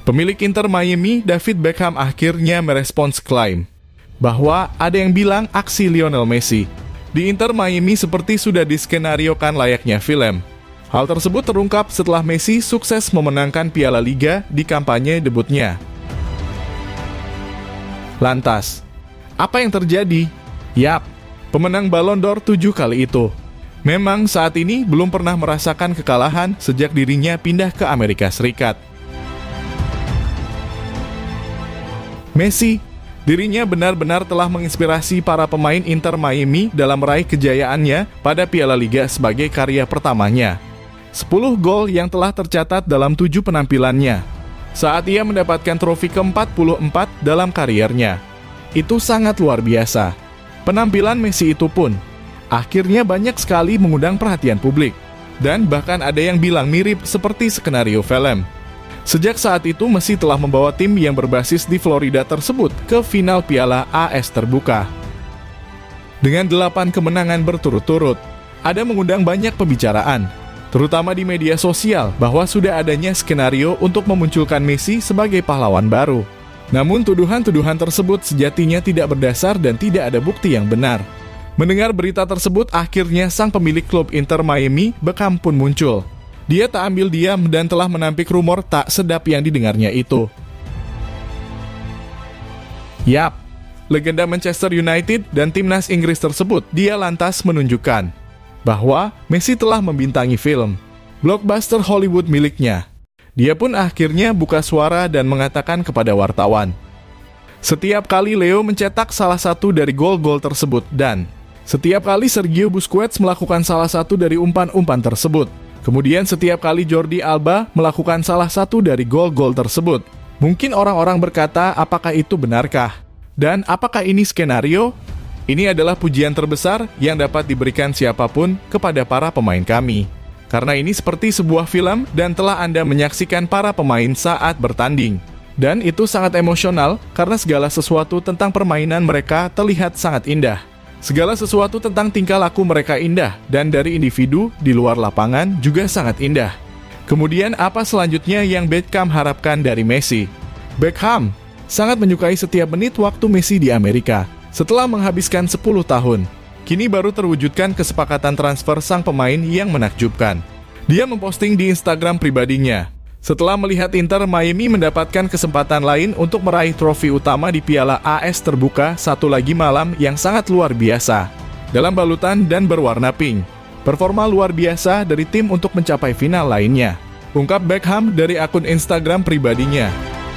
Pemilik Inter Miami, David Beckham, akhirnya merespons klaim bahwa ada yang bilang aksi Lionel Messi di Inter Miami seperti sudah diskenariokan layaknya film. Hal tersebut terungkap setelah Messi sukses memenangkan Piala Liga di kampanye debutnya. Lantas, apa yang terjadi? Yap, pemenang Ballon d'Or 7 kali itu memang saat ini belum pernah merasakan kekalahan sejak dirinya pindah ke Amerika Serikat. Messi, dirinya benar-benar telah menginspirasi para pemain Inter Miami dalam meraih kejayaannya pada Piala Liga sebagai karya pertamanya. 10 gol yang telah tercatat dalam 7 penampilannya saat ia mendapatkan trofi ke-44 dalam kariernya. Itu sangat luar biasa. Penampilan Messi itu pun akhirnya banyak sekali mengundang perhatian publik, dan bahkan ada yang bilang mirip seperti skenario film. Sejak saat itu, Messi telah membawa tim yang berbasis di Florida tersebut ke final Piala AS terbuka. Dengan 8 kemenangan berturut-turut, ada mengundang banyak pembicaraan, terutama di media sosial, bahwa sudah adanya skenario untuk memunculkan Messi sebagai pahlawan baru. Namun tuduhan-tuduhan tersebut sejatinya tidak berdasar dan tidak ada bukti yang benar. Mendengar berita tersebut, akhirnya sang pemilik klub Inter Miami, Beckham, pun muncul. Dia tak ambil diam dan telah menampik rumor tak sedap yang didengarnya itu. Yap, legenda Manchester United dan timnas Inggris tersebut, dia lantas menunjukkan bahwa Messi telah membintangi film blockbuster Hollywood miliknya. Dia pun akhirnya buka suara dan mengatakan kepada wartawan, setiap kali Leo mencetak salah satu dari gol-gol tersebut, dan setiap kali Sergio Busquets melakukan salah satu dari umpan-umpan tersebut, kemudian setiap kali Jordi Alba melakukan salah satu dari gol-gol tersebut, mungkin orang-orang berkata, apakah itu benarkah? Dan apakah ini skenario? Ini adalah pujian terbesar yang dapat diberikan siapapun kepada para pemain kami. Karena ini seperti sebuah film dan telah Anda menyaksikan para pemain saat bertanding. Dan itu sangat emosional karena segala sesuatu tentang permainan mereka terlihat sangat indah. Segala sesuatu tentang tingkah laku mereka indah, dan dari individu di luar lapangan juga sangat indah. Kemudian apa selanjutnya yang Beckham harapkan dari Messi? Beckham sangat menyukai setiap menit waktu Messi di Amerika. Setelah menghabiskan 10 tahun, kini baru terwujudkan kesepakatan transfer sang pemain yang menakjubkan. Dia memposting di Instagram pribadinya, setelah melihat Inter Miami mendapatkan kesempatan lain untuk meraih trofi utama di Piala AS terbuka satu lagi malam yang sangat luar biasa, dalam balutan dan berwarna pink. Performa luar biasa dari tim untuk mencapai final lainnya, ungkap Beckham dari akun Instagram pribadinya.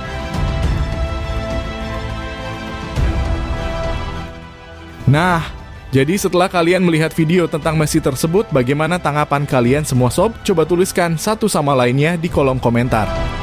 Nah, jadi setelah kalian melihat video tentang Messi tersebut, bagaimana tanggapan kalian semua sob? Coba tuliskan satu sama lainnya di kolom komentar.